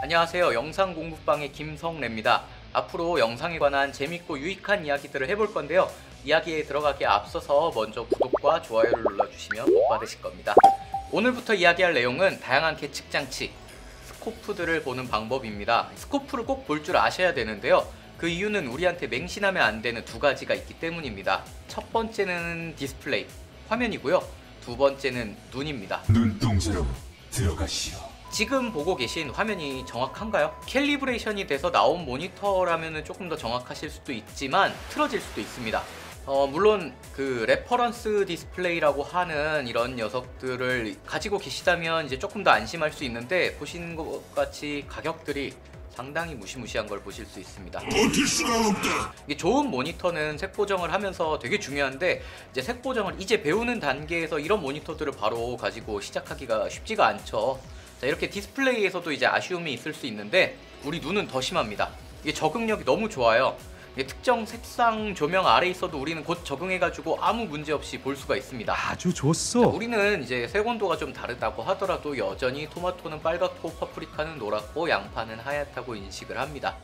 안녕하세요. 영상 공부방의 김성래입니다. 앞으로 영상에 관한 재밌고 유익한 이야기들을 해볼 건데요. 이야기에 들어가기에 앞서서 먼저 구독과 좋아요를 눌러주시면 복 받으실 겁니다. 오늘부터 이야기할 내용은 다양한 계측 장치, 스코프들을 보는 방법입니다. 스코프를 꼭 볼 줄 아셔야 되는데요. 그 이유는 우리한테 맹신하면 안 되는 두 가지가 있기 때문입니다. 첫 번째는 디스플레이, 화면이고요. 두 번째는 눈입니다. 눈동자로 들어가시오. 지금 보고 계신 화면이 정확한가요? 캘리브레이션이 돼서 나온 모니터라면 조금 더 정확하실 수도 있지만 틀어질 수도 있습니다. 물론 그 레퍼런스 디스플레이라고 하는 이런 녀석들을 가지고 계시다면 이제 조금 더 안심할 수 있는데, 보시는 것 같이 가격들이 상당히 무시무시한 걸 보실 수 있습니다. 버틸 수가 없다. 이게 좋은 모니터는 색 보정을 하면서 되게 중요한데, 이제 색 보정을 이제 배우는 단계에서 이런 모니터들을 바로 가지고 시작하기가 쉽지가 않죠. 자, 이렇게 디스플레이에서도 이제 아쉬움이 있을 수 있는데, 우리 눈은 더 심합니다. 이게 적응력이 너무 좋아요. 이게 특정 색상 조명 아래 있어도 우리는 곧 적응해가지고 아무 문제 없이 볼 수가 있습니다. 아주 좋소. 자, 우리는 이제 색온도가 좀 다르다고 하더라도 여전히 토마토는 빨갛고 파프리카는 노랗고 양파는 하얗다고 인식을 합니다.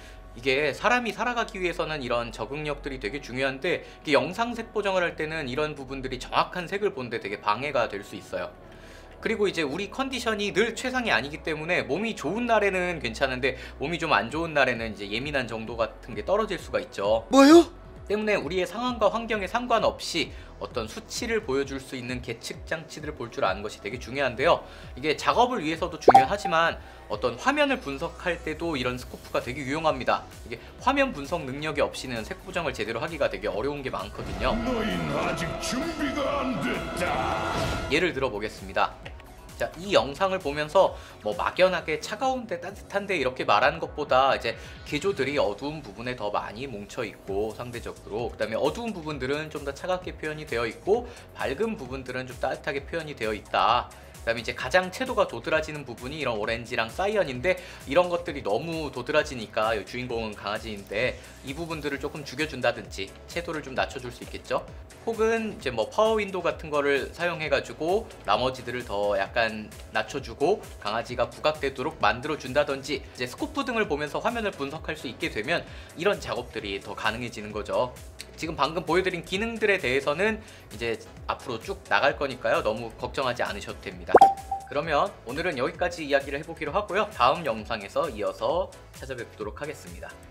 이게 사람이 살아가기 위해서는 이런 적응력들이 되게 중요한데, 이게 영상 색 보정을 할 때는 이런 부분들이 정확한 색을 보는데 되게 방해가 될 수 있어요. 그리고 이제 우리 컨디션이 늘 최상이 아니기 때문에 몸이 좋은 날에는 괜찮은데 몸이 좀 안 좋은 날에는 이제 예민한 정도 같은 게 떨어질 수가 있죠. 뭐요? 때문에 우리의 상황과 환경에 상관없이 어떤 수치를 보여줄 수 있는 계측 장치들을 볼 줄 아는 것이 되게 중요한데요. 이게 작업을 위해서도 중요하지만 어떤 화면을 분석할 때도 이런 스코프가 되게 유용합니다. 이게 화면 분석 능력이 없이는 색 보정을 제대로 하기가 되게 어려운 게 많거든요. 너희는 아직 준비가 안 됐다. 예를 들어 보겠습니다. 자, 이 영상을 보면서 뭐 막연하게 차가운데 따뜻한데 이렇게 말하는 것보다 이제 개조들이 어두운 부분에 더 많이 뭉쳐 있고, 상대적으로 그 다음에 어두운 부분들은 좀 더 차갑게 표현이 되어 있고, 밝은 부분들은 좀 따뜻하게 표현이 되어 있다. 그 다음에 이제 가장 채도가 도드라지는 부분이 이런 오렌지랑 사이언인데, 이런 것들이 너무 도드라지니까 주인공은 강아지인데 이 부분들을 조금 죽여준다든지 채도를 좀 낮춰줄 수 있겠죠. 혹은 이제 뭐 파워 윈도우 같은 거를 사용해가지고 나머지들을 더 약간 낮춰주고 강아지가 부각되도록 만들어준다든지, 이제 스코프 등을 보면서 화면을 분석할 수 있게 되면 이런 작업들이 더 가능해지는 거죠. 지금 방금 보여드린 기능들에 대해서는 이제 앞으로 쭉 나갈 거니까요. 너무 걱정하지 않으셔도 됩니다. 그러면 오늘은 여기까지 이야기를 해보기로 하고요. 다음 영상에서 이어서 찾아뵙도록 하겠습니다.